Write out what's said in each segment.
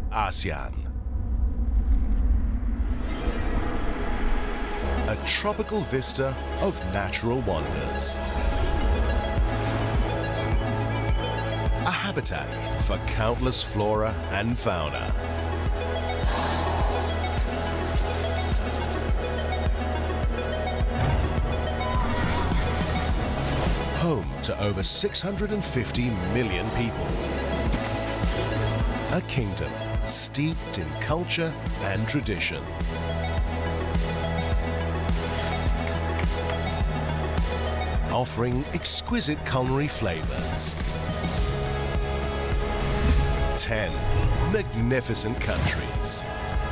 ASEAN. A tropical vista of natural wonders. A habitat for countless flora and fauna. Home to over 650 million people. A kingdom steeped in culture and tradition. Offering exquisite culinary flavors. 10 magnificent countries.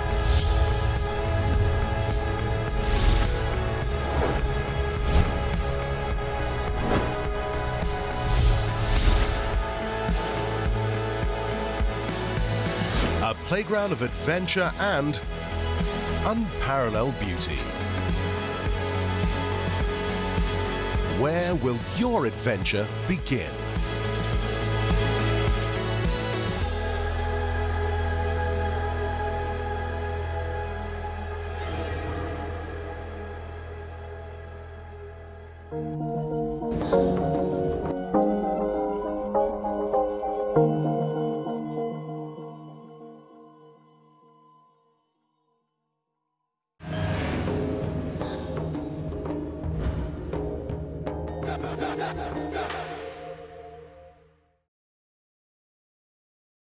A playground of adventure and unparalleled beauty. Where will your adventure begin? Go, go, go, go, go.